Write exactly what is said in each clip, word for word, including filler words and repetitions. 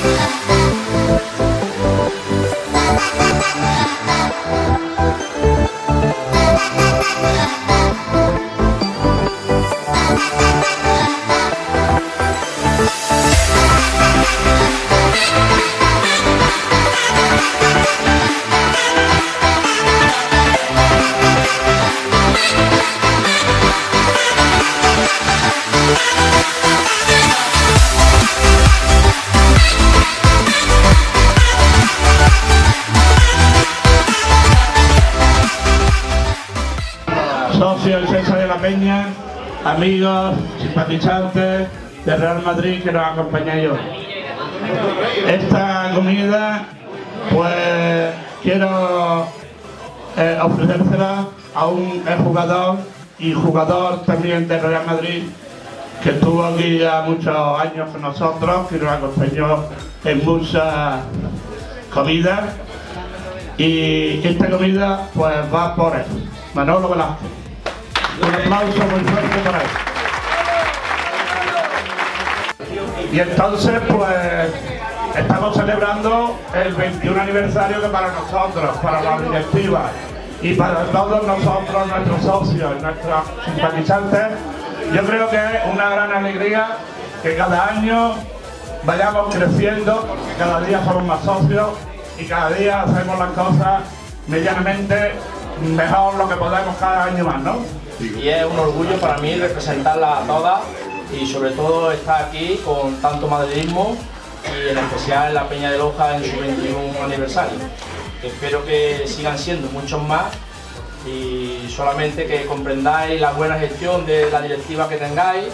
Socios y socias de la Peña, amigos, simpatizantes del Real Madrid que nos acompañáis hoy. Esta comida, pues quiero eh, ofrecérsela a un jugador y jugador también del Real Madrid que estuvo aquí ya muchos años con nosotros, que nos acompañó en muchas comidas, y esta comida pues va por él, Manolo Velázquez. Un aplauso muy fuerte para él. Y entonces pues estamos celebrando el veintiún aniversario que para nosotros, para la directiva y para todos nosotros, nuestros socios, nuestros simpatizantes, yo creo que es una gran alegría que cada año vayamos creciendo, cada día somos más socios y cada día hacemos las cosas medianamente mejor lo que podemos cada año más, ¿no? Y es un orgullo para mí representarla a todas y sobre todo estar aquí con tanto madridismo y en especial en la Peña de Loja en su veintiún aniversario. Espero que sigan siendo muchos más y solamente que comprendáis la buena gestión de la directiva que tengáis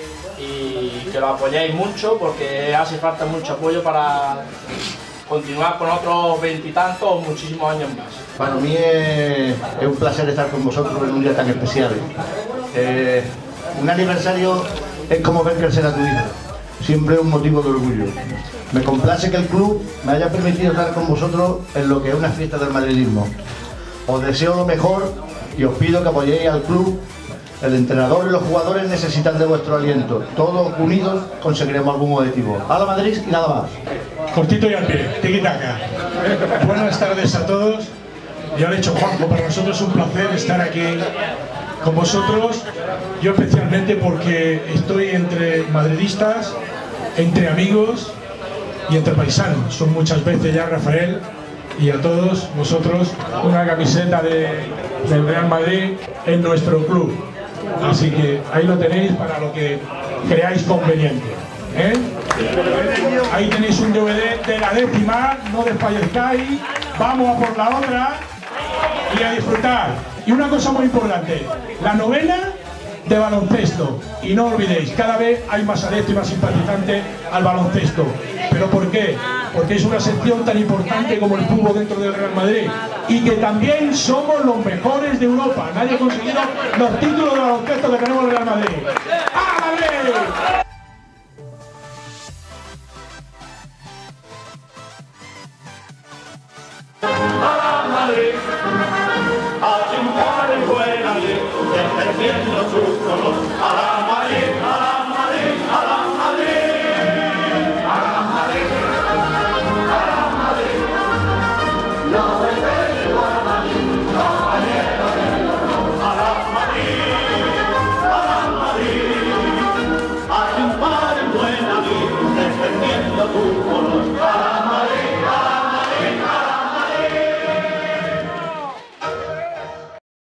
y que lo apoyéis mucho porque hace falta mucho apoyo para continuar con otros veintitantos o muchísimos años más. Para mí es, es un placer estar con vosotros en un día tan especial. Eh, un aniversario es como ver crecer a tu hijo, siempre es un motivo de orgullo. Me complace que el club me haya permitido estar con vosotros en lo que es una fiesta del madridismo. Os deseo lo mejor y os pido que apoyéis al club. El entrenador y los jugadores necesitan de vuestro aliento. Todos unidos conseguiremos algún objetivo. ¡A la Madrid y nada más! Cortito y al pie, tiki-taka. Buenas tardes a todos. Ya lo he dicho Juanjo, para nosotros es un placer estar aquí con vosotros. Yo especialmente porque estoy entre madridistas, entre amigos y entre paisanos. Son muchas veces ya Rafael y a todos vosotros una camiseta de, del Real Madrid en nuestro club. Así que ahí lo tenéis para lo que creáis conveniente. ¿Eh? Ahí tenéis un D V D de la décima, no desfallezcáis, vamos a por la otra y a disfrutar. Y una cosa muy importante, la novena de baloncesto, y no olvidéis, cada vez hay más adeptos y más simpatizantes al baloncesto. ¿Pero por qué? Porque es una sección tan importante como el fútbol dentro del Real Madrid y que también somos los mejores de Europa. Nadie ha conseguido los títulos de baloncesto que tenemos en el Real Madrid. ¡A Madrid!